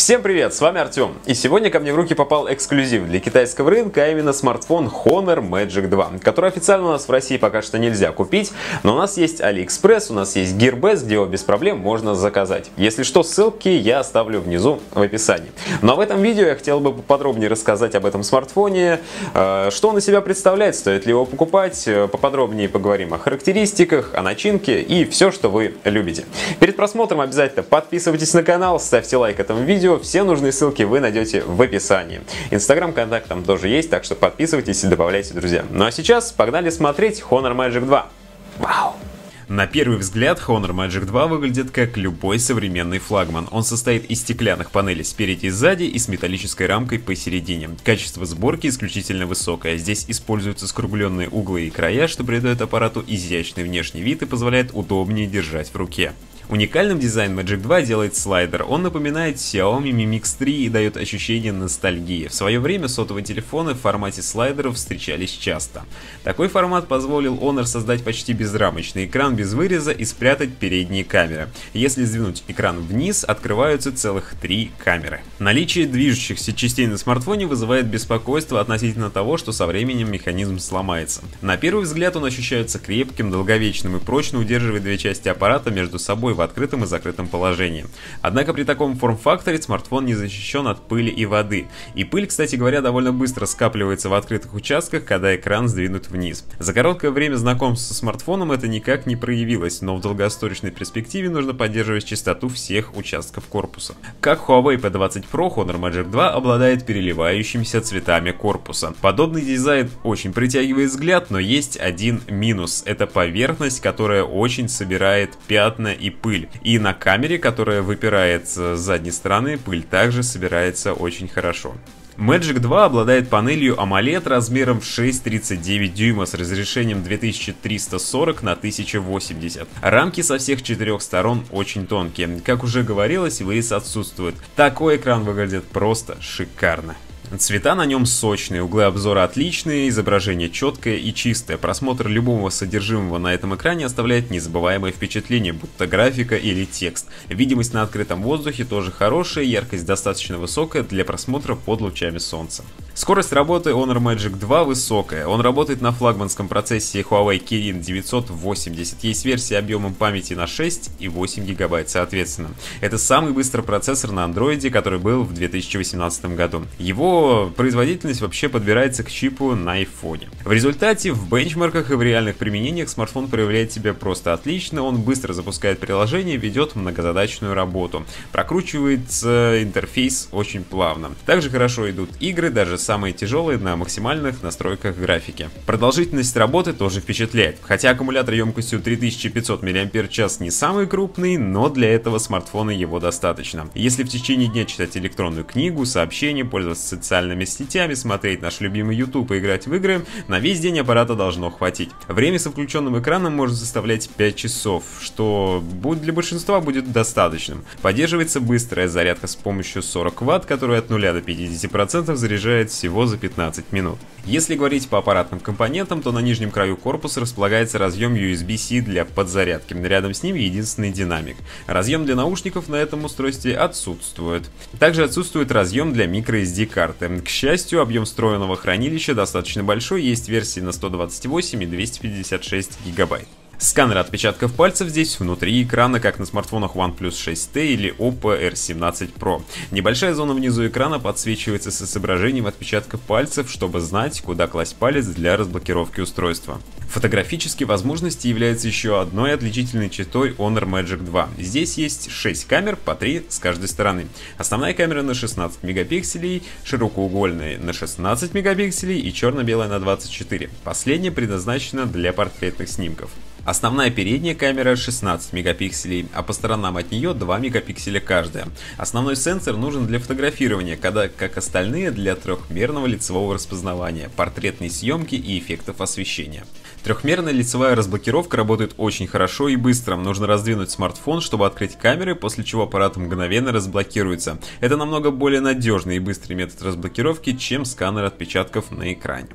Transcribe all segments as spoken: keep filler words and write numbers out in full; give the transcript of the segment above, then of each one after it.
Всем привет, с вами Артем, и сегодня ко мне в руки попал эксклюзив для китайского рынка, а именно смартфон Honor Magic два, который официально у нас в России пока что нельзя купить, но у нас есть AliExpress, у нас есть Gearbest, где его без проблем можно заказать. Если что, ссылки я оставлю внизу в описании. Но в этом видео я хотел бы поподробнее рассказать об этом смартфоне, что он из себя представляет, стоит ли его покупать, поподробнее поговорим о характеристиках, о начинке и все, что вы любите. Перед просмотром обязательно подписывайтесь на канал, ставьте лайк этому видео. Все нужные ссылки вы найдете в описании. Инстаграм, контакт там тоже есть, так что подписывайтесь и добавляйте друзья. Ну а сейчас погнали смотреть Honor Magic два. Вау! На первый взгляд Honor Magic два выглядит как любой современный флагман. Он состоит из стеклянных панелей спереди и сзади и с металлической рамкой посередине. Качество сборки исключительно высокое. Здесь используются скругленные углы и края, что придает аппарату изящный внешний вид и позволяет удобнее держать в руке. Уникальным дизайн Magic два делает слайдер. Он напоминает Xiaomi Mi Mix три и дает ощущение ностальгии. В свое время сотовые телефоны в формате слайдеров встречались часто. Такой формат позволил Honor создать почти безрамочный экран без выреза и спрятать передние камеры. Если сдвинуть экран вниз, открываются целых три камеры. Наличие движущихся частей на смартфоне вызывает беспокойство относительно того, что со временем механизм сломается. На первый взгляд он ощущается крепким, долговечным и прочно удерживает две части аппарата между собой в открытом и закрытом положении. Однако при таком форм-факторе смартфон не защищен от пыли и воды. И пыль, кстати говоря, довольно быстро скапливается в открытых участках, когда экран сдвинут вниз. За короткое время знакомства со смартфоном это никак не проявилось, но в долгосрочной перспективе нужно поддерживать чистоту всех участков корпуса. Как Huawei пи двадцать про, Honor Magic два обладает переливающимися цветами корпуса. Подобный дизайн очень притягивает взгляд, но есть один минус. Это поверхность, которая очень собирает пятна и пыль. Пыль. И на камере, которая выпирает с задней стороны, пыль также собирается очень хорошо. Magic два обладает панелью AMOLED размером в шесть целых тридцать девять дюйма с разрешением две тысячи триста сорок на тысяча восемьдесят. Рамки со всех четырех сторон очень тонкие. Как уже говорилось, вырез отсутствует. Такой экран выглядит просто шикарно. Цвета на нем сочные, углы обзора отличные, изображение четкое и чистое. Просмотр любого содержимого на этом экране оставляет незабываемое впечатление, будто графика или текст. Видимость на открытом воздухе тоже хорошая, яркость достаточно высокая для просмотра под лучами солнца. Скорость работы Honor Magic два высокая. Он работает на флагманском процессоре Huawei Kirin девятьсот восемьдесят. Есть версия объемом памяти на шесть и восемь гигабайт соответственно. Это самый быстрый процессор на Android, который был в две тысячи восемнадцатом году. Его производительность вообще подбирается к чипу на айфоне. В результате в бенчмарках и в реальных применениях смартфон проявляет себя просто отлично. Он быстро запускает приложение, ведет многозадачную работу. Прокручивается интерфейс очень плавно. Также хорошо идут игры, даже самые тяжелые, на максимальных настройках графики. Продолжительность работы тоже впечатляет. Хотя аккумулятор емкостью три тысячи пятьсот мАч не самый крупный, но для этого смартфона его достаточно. Если в течение дня читать электронную книгу, сообщения, пользоваться социальными сетями, смотреть наш любимый YouTube и играть в игры, на весь день аппарата должно хватить. Время со включенным экраном может составлять пять часов, что для большинства будет достаточным. Поддерживается быстрая зарядка с помощью сорок ватт, которая от нуля до пятидесяти процентов заряжает всего за пятнадцать минут. Если говорить по аппаратным компонентам, то на нижнем краю корпуса располагается разъем ю эс би-C для подзарядки. Рядом с ним единственный динамик. Разъем для наушников на этом устройстве отсутствует. Также отсутствует разъем для microSD карты. К счастью, объем встроенного хранилища достаточно большой, есть версии на сто двадцать восемь и двести пятьдесят шесть гигабайт. Сканер отпечатков пальцев здесь внутри экрана, как на смартфонах OnePlus шесть тэ или Oppo эр семнадцать про. Небольшая зона внизу экрана подсвечивается с изображением отпечатков пальцев, чтобы знать, куда класть палец для разблокировки устройства. Фотографические возможности являются еще одной отличительной чертой Honor Magic два. Здесь есть шесть камер, по три с каждой стороны. Основная камера на шестнадцать мегапикселей, широкоугольная на шестнадцать мегапикселей и черно-белая на двадцать четыре. Последняя предназначена для портретных снимков. Основная передняя камера шестнадцать мегапикселей, а по сторонам от нее два мегапикселя каждая. Основной сенсор нужен для фотографирования, когда, как остальные, для трехмерного лицевого распознавания, портретной съемки и эффектов освещения. Трехмерная лицевая разблокировка работает очень хорошо и быстро. Нужно раздвинуть смартфон, чтобы открыть камеры, после чего аппарат мгновенно разблокируется. Это намного более надежный и быстрый метод разблокировки, чем сканер отпечатков на экране. В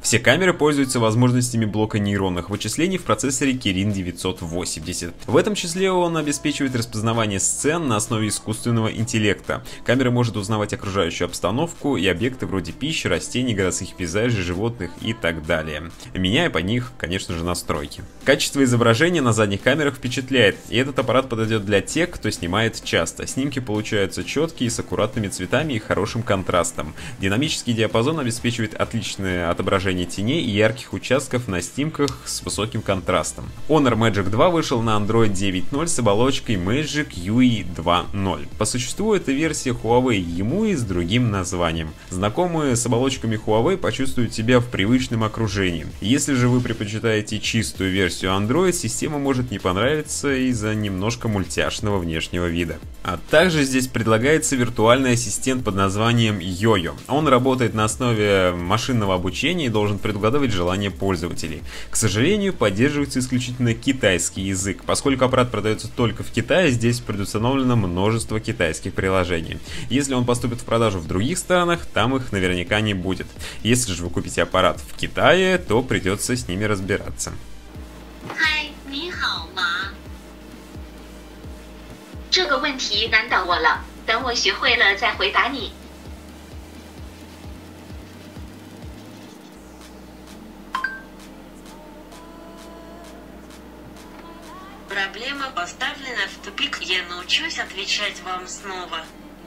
Все камеры пользуются возможностями блока нейронных вычислений в процессоре Kirin девятьсот восемьдесят. В этом числе он обеспечивает распознавание сцен на основе искусственного интеллекта. Камера может узнавать окружающую обстановку и объекты вроде пищи, растений, городских пейзажей, животных и так далее, меняя по них, конечно же, настройки. Качество изображения на задних камерах впечатляет, и этот аппарат подойдет для тех, кто снимает часто. Снимки получаются четкие, с аккуратными цветами и хорошим контрастом. Динамический диапазон обеспечивает отличное отображение теней и ярких участков на снимках с высоким контрастом. Honor Magic два вышел на Android девять ноль с оболочкой Magic ю и два ноль. По существу это версия Huawei Emui с другим названием. Знакомые с оболочками Huawei почувствуют себя в привычном окружении. Если же вы предпочитаете чистую версию Android, система может не понравиться из-за немножко мультяшного внешнего вида. А также здесь предлагается виртуальный ассистент под названием Йо-Йо. Он работает на основе машинного обучения и должен предугадывать желания пользователей. К сожалению, поддерживается исключительно китайский язык. Поскольку аппарат продается только в Китае, здесь предустановлено множество китайских приложений. Если он поступит в продажу в других странах, там их наверняка не будет. Если же вы купите аппарат в Китае, то придется с ними разбираться. Hi, 你好吗？这个问题难倒我了，等我学会了再回答你。Проблема поставлена в тупик. Я научусь отвечать вам снова.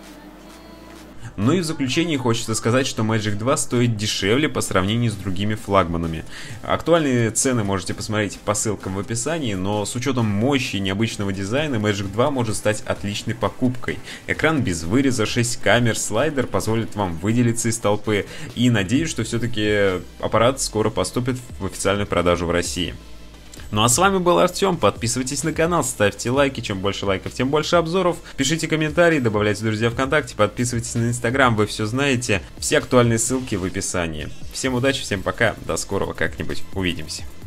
Ну и в заключение хочется сказать, что Magic два стоит дешевле по сравнению с другими флагманами. Актуальные цены можете посмотреть по ссылкам в описании, но с учетом мощи и необычного дизайна Magic два может стать отличной покупкой. Экран без выреза, шесть камер, слайдер позволит вам выделиться из толпы, и надеюсь, что все-таки аппарат скоро поступит в официальную продажу в России. Ну а с вами был Артем, подписывайтесь на канал, ставьте лайки, чем больше лайков, тем больше обзоров, пишите комментарии, добавляйте друзья ВКонтакте, подписывайтесь на Инстаграм, вы все знаете, все актуальные ссылки в описании. Всем удачи, всем пока, до скорого, как-нибудь увидимся.